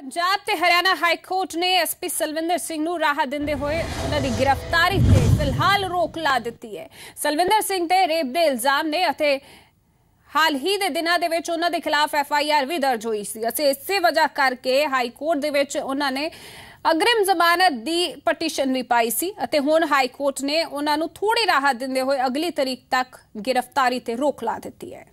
पंजाब ते Haryana high court ने SP Salwinder Singh नूं राहत दिंदे होए उन्हां दी गिरफ्तारी ते फिलहाल रोक ला दित्ती है। सलविंदर सिंह ते रेप दे इल्जाम ने अते हाल ही दे दिनां दे विच उन्हां दे खिलाफ FIR भी दर्ज होई सी। इसे वजह करके हाई कोर्ट दे विच उन्हां ने अग्रिम जमानत दी पटीशन भी पाई सी अते हुण हाई कोर्ट ने उन्हां नूं थोड़ी राहत दिंदे होए अगली तारीख तक गिरफ्तारी ते रोक ला दित्ती है।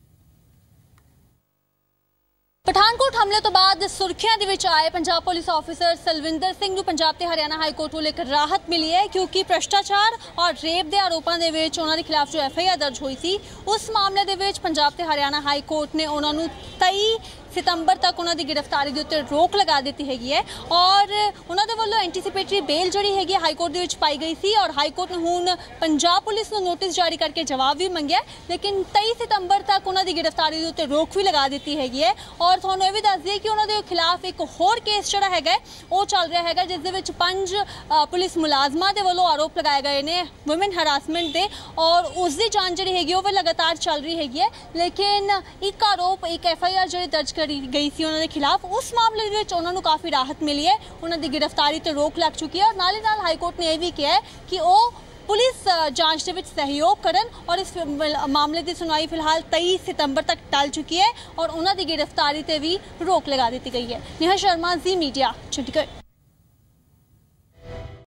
पठानकोट हमले तो बाद सुर्खियां दे विच आए पंजाब पुलिस ऑफिसर सलविंदर सिंह नूं पंजाब ते हरियाणा हाई कोर्ट वालों एक राहत मिली है, क्योंकि भ्रष्टाचार और रेप के आरोपों के विच उन्हां दे खिलाफ जो FIR दर्ज हुई सी उस मामले दे विच पंजाब ते हरियाणा हाई कोर्ट ने उन्हां नूं 23 सितंबर तक उन्हां दी गिरफ्तारी दे उत्ते रोक लगा दी हैगी है और उन्हां दे वल्लों एंटीसिपेटरी बेल जिहड़ी हैगी हाई कोर्ट दे विच पाई गई सी और हाई कोर्ट ने हुण पंजाब पुलिस नूं नोटिस जारी करके जवाब भी मंगिया, लेकिन 23 सितंबर तक उन्हां दी गिरफ्तारी दे उत्ते रोक भी लगा दी हैगी है। और तुहानूं इह भी दस दिए कि उन्हां दे खिलाफ एक होर केस जिहड़ा हैगा वो चल रहा है, जिस दे विच 5 पुलिस मुलाजमां दे वल्लों आरोप लगाए गए ने वुमेन हरासमेंट दे और उसकी जांच जिहड़ी हैगी वो लगातार चल रही हैगी है। लेकिन एक आरोप एक FIR जिहड़ी दर्ज गई थी उन्होंने खिलाफ उस मामले में उन्होंने काफ़ी राहत मिली है, उन्होंने गिरफ्तारी तो रोक लग चुकी है और नाल ही नाल हाईकोर्ट ने यह भी किया है कि वो पुलिस जांच के सहयोग करन और इस मामले की सुनवाई फिलहाल 23 सितंबर तक टल चुकी है और उन्होंने गिरफ्तारी से भी रोक लगा दी गई है। नेहा शर्मा, जी मीडिया, चंडीगढ़।